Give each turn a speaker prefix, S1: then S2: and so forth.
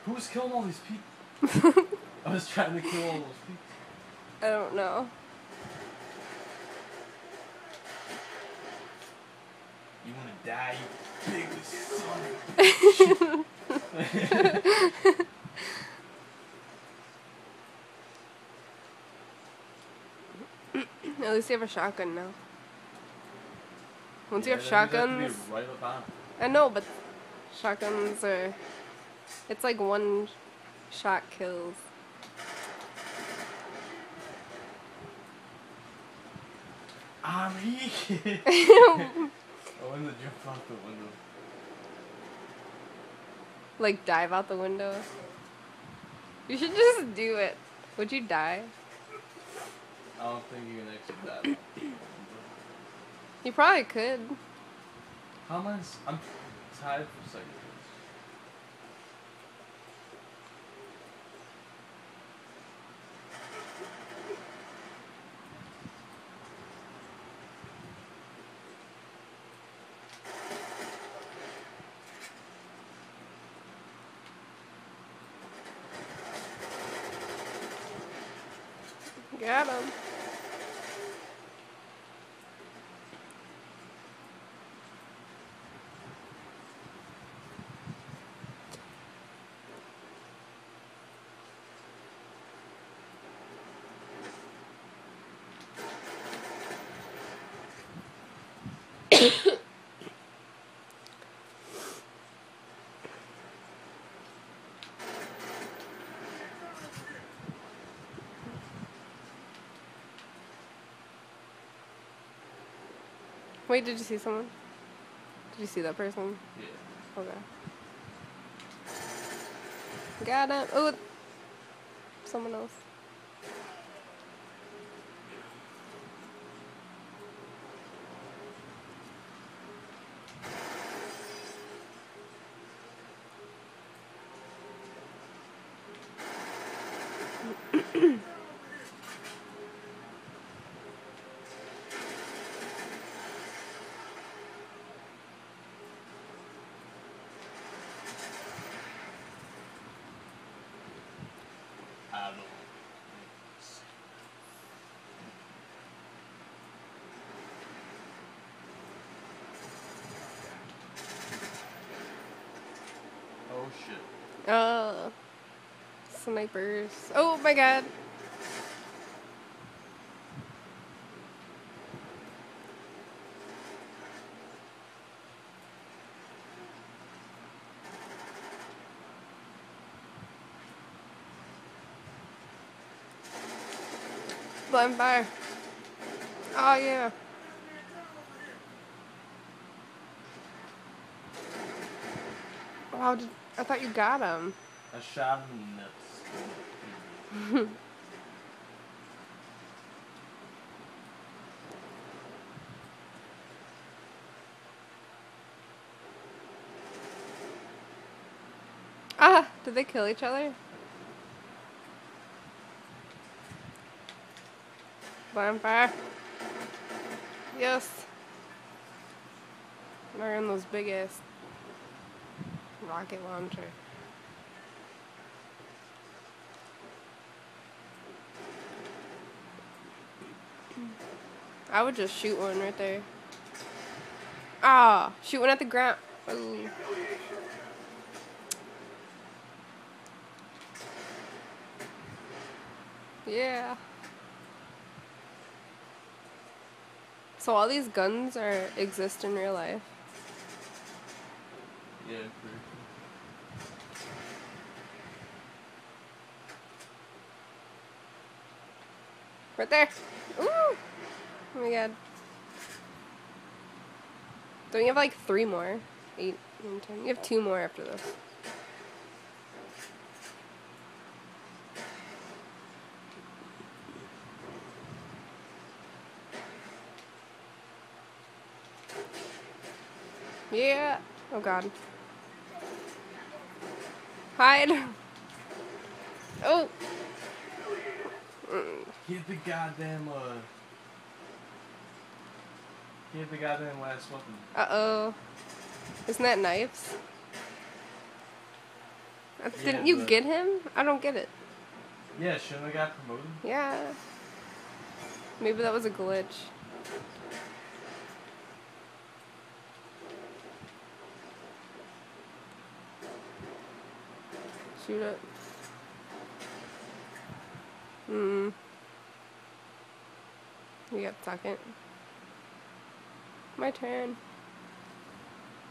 S1: Who's killing all these people? I was trying to kill all those people.
S2: I don't know.
S1: You wanna die, you big son of a bitch.
S2: At least you have a shotgun now. Once you have
S1: that
S2: shotguns...
S1: means I have to be right behind.
S2: I know, but shotguns are... It's like one shot kills.
S1: I'm here. I want to jump out the window.
S2: Like dive out the window. You should just do it. Would you die?
S1: I don't think you can actually die.
S2: You probably could.
S1: How am I? I'm tied for second.
S2: Got him. Wait, did you see someone? Did you see that person?
S1: Yeah.
S2: Okay. Got him. Oh, someone else.
S1: Oh shit.
S2: Snipers. Oh my god. Blind fire. Oh yeah. Wow, I thought you got him.
S1: I shot him in the nuts.
S2: Ah, did they kill each other? Blind fire. Yes. They're in those big ass rocket launcher. I would just shoot one right there. Ah, shoot one at the ground. Ooh. Yeah. So all these guns exist in real life.
S1: Yeah, pretty cool.
S2: Right there. Ooh. Oh my god. Don't you have like 3 more? 8, 9, 10. You have 2 more after this. Yeah. Oh god. Hide. Oh.
S1: Get the goddamn Get the goddamn last weapon.
S2: Uh-oh. Isn't that knives? Didn't you get him? I don't get it.
S1: Yeah, shouldn't have got promoted?
S2: Yeah. Maybe that was a glitch. Shoot it. You got second. My turn.